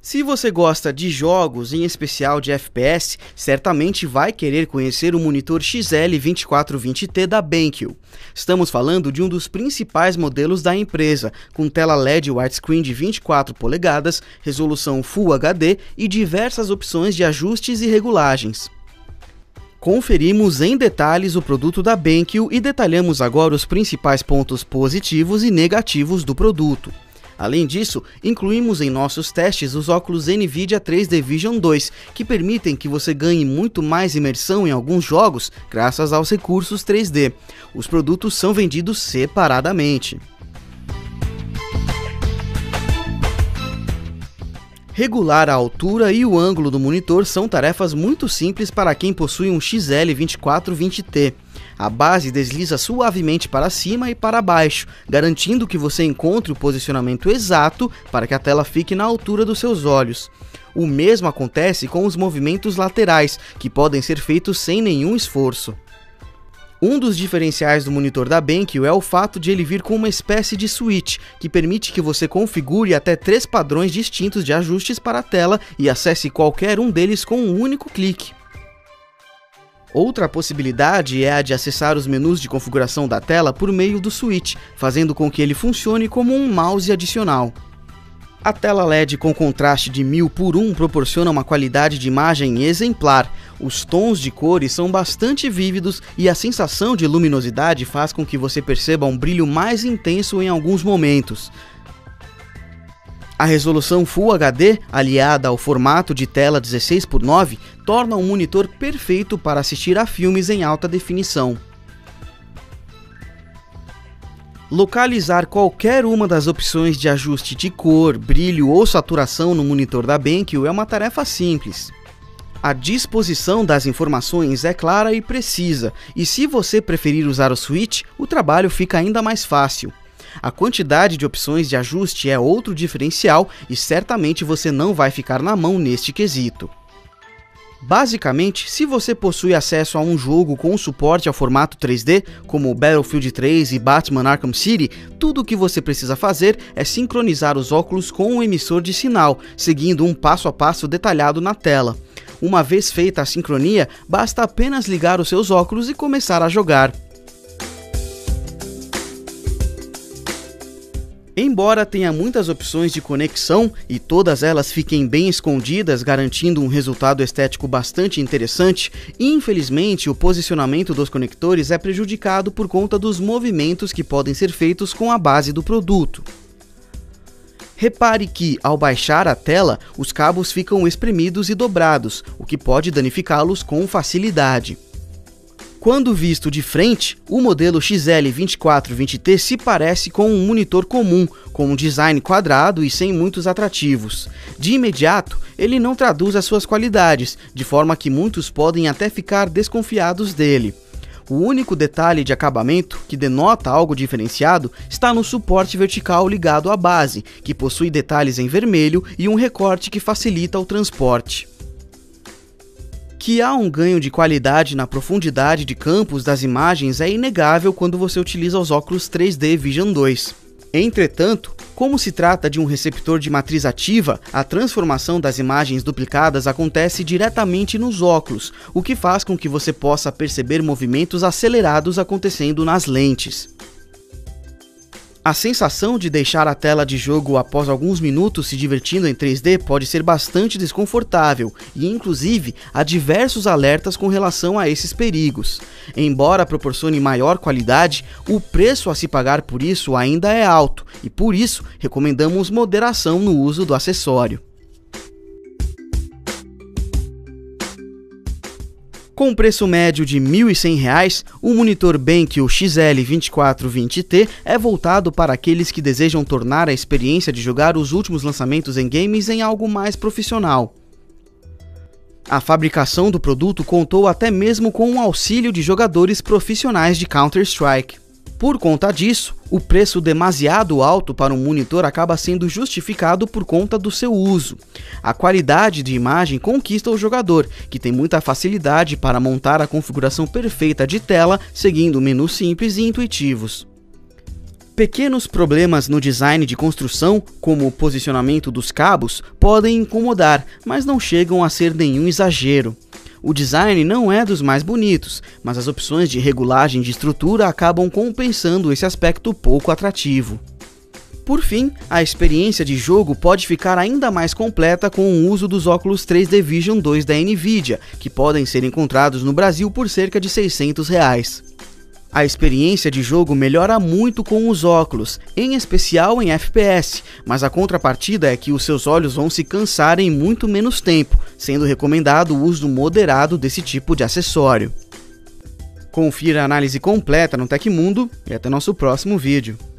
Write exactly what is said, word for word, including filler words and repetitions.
Se você gosta de jogos, em especial de F P S, certamente vai querer conhecer o monitor X L vinte e quatro vinte T da BenQ. Estamos falando de um dos principais modelos da empresa, com tela L E D widescreen de vinte e quatro polegadas, resolução Full H D e diversas opções de ajustes e regulagens. Conferimos em detalhes o produto da BenQ e detalhamos agora os principais pontos positivos e negativos do produto. Além disso, incluímos em nossos testes os óculos NVIDIA três D Vision dois, que permitem que você ganhe muito mais imersão em alguns jogos graças aos recursos três D. Os produtos são vendidos separadamente. Regular a altura e o ângulo do monitor são tarefas muito simples para quem possui um X L vinte e quatro vinte T. A base desliza suavemente para cima e para baixo, garantindo que você encontre o posicionamento exato para que a tela fique na altura dos seus olhos. O mesmo acontece com os movimentos laterais, que podem ser feitos sem nenhum esforço. Um dos diferenciais do monitor da BenQ é o fato de ele vir com uma espécie de switch, que permite que você configure até três padrões distintos de ajustes para a tela e acesse qualquer um deles com um único clique. Outra possibilidade é a de acessar os menus de configuração da tela por meio do switch, fazendo com que ele funcione como um mouse adicional. A tela L E D com contraste de mil por um proporciona uma qualidade de imagem exemplar. Os tons de cores são bastante vívidos e a sensação de luminosidade faz com que você perceba um brilho mais intenso em alguns momentos. A resolução Full H D, aliada ao formato de tela dezesseis por nove, torna um monitor perfeito para assistir a filmes em alta definição. Localizar qualquer uma das opções de ajuste de cor, brilho ou saturação no monitor da BenQ é uma tarefa simples. A disposição das informações é clara e precisa, e se você preferir usar o switch, o trabalho fica ainda mais fácil. A quantidade de opções de ajuste é outro diferencial e certamente você não vai ficar na mão neste quesito. Basicamente, se você possui acesso a um jogo com suporte ao formato três D, como Battlefield três e Batman Arkham City, tudo o que você precisa fazer é sincronizar os óculos com o emissor de sinal, seguindo um passo a passo detalhado na tela. Uma vez feita a sincronia, basta apenas ligar os seus óculos e começar a jogar. Embora tenha muitas opções de conexão e todas elas fiquem bem escondidas, garantindo um resultado estético bastante interessante, infelizmente o posicionamento dos conectores é prejudicado por conta dos movimentos que podem ser feitos com a base do produto. Repare que, ao baixar a tela, os cabos ficam espremidos e dobrados, o que pode danificá-los com facilidade. Quando visto de frente, o modelo X L vinte e quatro vinte T se parece com um monitor comum, com um design quadrado e sem muitos atrativos. De imediato, ele não traduz as suas qualidades, de forma que muitos podem até ficar desconfiados dele. O único detalhe de acabamento que denota algo diferenciado está no suporte vertical ligado à base, que possui detalhes em vermelho e um recorte que facilita o transporte. Que há um ganho de qualidade na profundidade de campos das imagens é inegável quando você utiliza os óculos três D Vision dois. Entretanto, como se trata de um receptor de matriz ativa, a transformação das imagens duplicadas acontece diretamente nos óculos, o que faz com que você possa perceber movimentos acelerados acontecendo nas lentes. A sensação de deixar a tela de jogo após alguns minutos se divertindo em três D pode ser bastante desconfortável e, inclusive, há diversos alertas com relação a esses perigos. Embora proporcione maior qualidade, o preço a se pagar por isso ainda é alto e, por isso, recomendamos moderação no uso do acessório. Com preço médio de mil e cem reais, o monitor BenQ X L vinte e quatro vinte T é voltado para aqueles que desejam tornar a experiência de jogar os últimos lançamentos em games em algo mais profissional. A fabricação do produto contou até mesmo com o auxílio de jogadores profissionais de Counter-Strike. Por conta disso, o preço demasiado alto para um monitor acaba sendo justificado por conta do seu uso. A qualidade de imagem conquista o jogador, que tem muita facilidade para montar a configuração perfeita de tela, seguindo menus simples e intuitivos. Pequenos problemas no design de construção, como o posicionamento dos cabos, podem incomodar, mas não chegam a ser nenhum exagero. O design não é dos mais bonitos, mas as opções de regulagem de estrutura acabam compensando esse aspecto pouco atrativo. Por fim, a experiência de jogo pode ficar ainda mais completa com o uso dos óculos três D Vision dois da Nvidia, que podem ser encontrados no Brasil por cerca de seiscentos reais. A experiência de jogo melhora muito com os óculos, em especial em F P S, mas a contrapartida é que os seus olhos vão se cansar em muito menos tempo, sendo recomendado o uso moderado desse tipo de acessório. Confira a análise completa no Tecmundo e até nosso próximo vídeo.